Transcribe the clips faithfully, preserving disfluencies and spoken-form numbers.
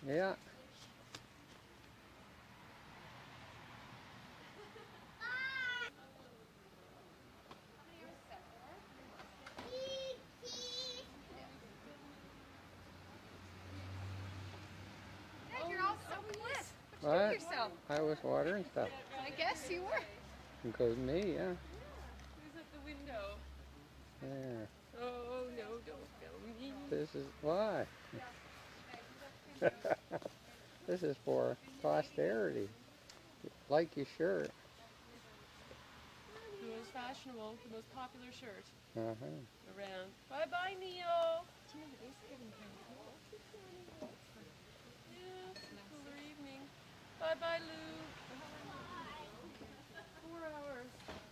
Yeah. Dad, you're all so quick. What? Yourself. I was watering stuff. I guess you were. Includes me, yeah. Who's at the window? There. Oh no, don't film me. This is why. This is for posterity. Like your shirt. The most fashionable, the most popular shirt Uh-huh. around. Bye bye, Neo. Yeah, it's a cooler evening. Bye bye, Lou. Four hours.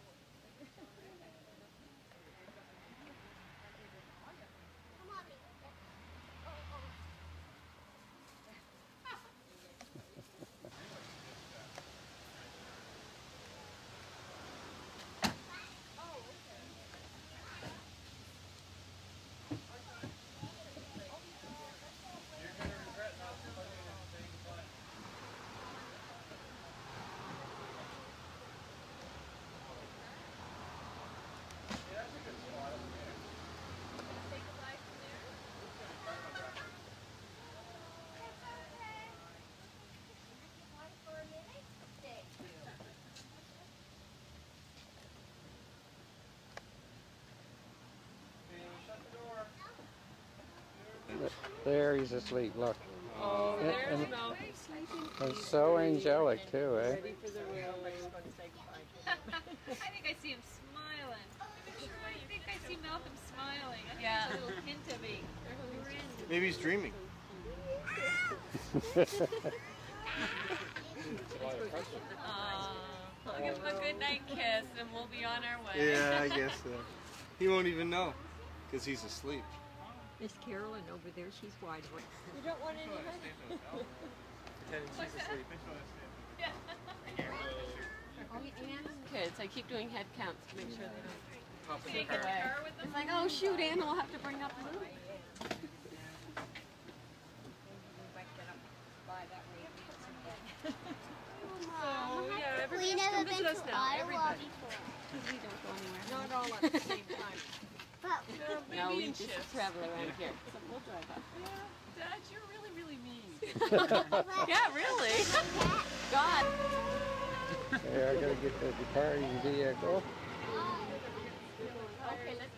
There he's asleep, look. Oh, And- there's and- Mel sleeping. And so angelic too, eh? Ready for the real. I think I see him smiling. I think I see Malcolm smiling. I think Yeah. there's a little hint of a grin. Maybe he's dreaming. Aw. I'll give him a good night kiss and we'll be on our way. Yeah, I guess so. He won't even know because he's asleep. Miss Carolyn over there, she's wide awake. You don't want any honey? Pretending she's asleep. Kids, I keep doing head counts to make sure they don't Hop in the take car. away. It's like, oh shoot, Ann will have to bring up Lou. Oh, yeah, everybody We has to never come been visit us to now. Ottawa Everybody. before. We don't go anywhere. Not all at the same time. But No, No, we maybe in just shifts. travel around here. So we'll drive up. Yeah, Dad, you're really, really mean. Yeah, really. God. Hey, I gotta get the departing vehicle. Okay, let's.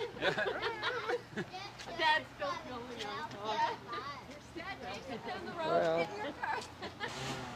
Dad's still filming us. Dad, can you sit down the road? Well. Get in your car.